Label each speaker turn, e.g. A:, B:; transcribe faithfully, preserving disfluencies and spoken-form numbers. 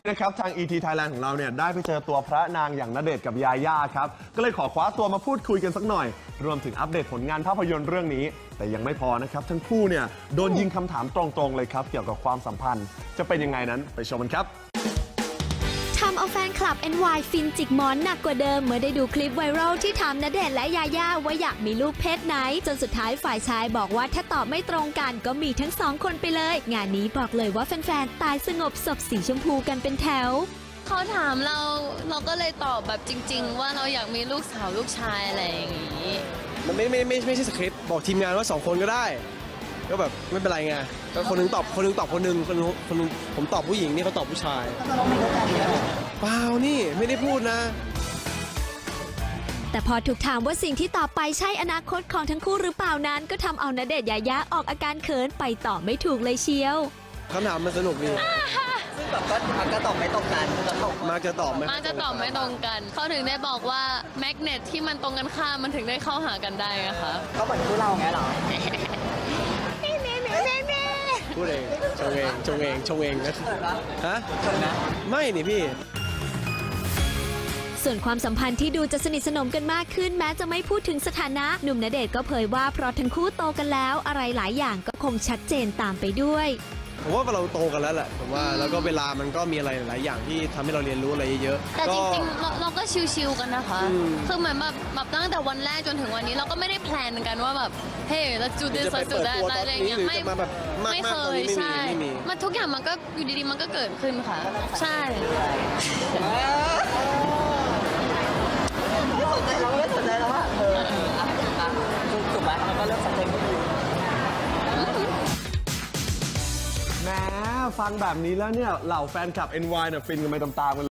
A: นะครับทาง อี ที Thailand ของเราเนี่ยได้ไปเจอตัวพระนางอย่างณเดชน์กับยาย่าครับก็เลยขอคว้าตัวมาพูดคุยกันสักหน่อยรวมถึงอัปเดตผลงานภาพยนตร์เรื่องนี้แต่ยังไม่พอนะครับทั้งคู่เนี่ยโดนยิงคำถามตรงๆเลยครับเกี่ยวกับความสัมพันธ์จะเป็นยังไงนั้นไปชมกันครับ
B: ทำเอาแฟนคลับ เอ็น วาย ฟินจิกหมอนหนักกว่าเดิมเมื่อได้ดูคลิปไวรัลที่ถามณเดชน์และยาย่าว่าอยากมีลูกเพศไหนจนสุดท้ายฝ่ายชายบอกว่าถ้าตอบไม่ตรงกันก็มีทั้งสองคนไปเลยงานนี้บอกเลยว่าแฟนๆตายสงบศพสีชมพูกันเป็นแถว
C: เขาถามเราเราก็เลยตอบแบบจริงๆว่าเราอยากมีลูกสาวลูกชายอะไรอย่างนี้
D: มันไม่ไม่ไม่ไม่ใช่สคริปต์บอกทีมงานว่าสองคนก็ได้ก็แบบไม่เป็นไรไงก็คนนึงตอบคนนึงตอบคนนึงคนนึงคนนึงผมตอบผู้หญิงนี่เขาตอบผู้ชายเปล่านี่ไม่ได้พูดนะ
B: แต่พอถูกถามว่าสิ่งที่ตอบไปใช่อนาคตของทั้งคู่หรือเปล่านั้นก็ทำเอาณเดชน์ยายาออกอาการเขินไปตอบไม่ถูกเลยเชียว
D: คำถามมันสนุกดี
E: ซึ่งแบบก็มักจะตอบไม่ตรงกัน
D: มักจะตอบไหม
C: มักจะตอบไม่ตรงกันเขาถึงได้บอกว่าแมกเนตที่มันตรงกันข้ามมันถึงได้เข้าหากันได้อะค่ะ
E: เขาเหมือนคู่เราไงหรอ
D: พูดเองชงเองชงเองชงเองนะฮะไม่นี่พี่
B: ส่วนความสัมพันธ์ที่ดูจะสนิทสนมกันมากขึ้นแม้จะไม่พูดถึงสถานะหนุ่มณเดชน์ก็เผยว่าเพราะทั้งคู่โตกันแล้วอะไรหลายอย่างก็คงชัดเจนตามไปด้วย
D: ผมว่าเราโตกันแล้วแหละผมว่าแล้วก็เวลามันก็มีอะไรหลายอย่างที่ทำให้เราเรียนรู้อะไรเยอะ
C: แต่จริงๆเราเราก็ชิลๆกันนะคะคือเหมือนแบบแบบตั้งแต่วันแรกจนถึงวันนี้เราก็ไม่ได้แพลนกันว่าแบบเฮ้ยเราจูดิสจูดอะไรอย่างเงี้ยไม่ไม่เคยใช่มันทุกอย่างมันก็อยู่ดีๆมันก็เกิดขึ้นค่ะใช่
E: สนใจเราไม่สนใจแล้วว่าเออถูกไหมมันก็เริ่มสำเร็จก็ดี
A: แหมฟังแบบนี้แล้วเนี่ยเหล่าแฟนคลับ เอ็น วาย เนี่ยฟินกันไปตามๆกัน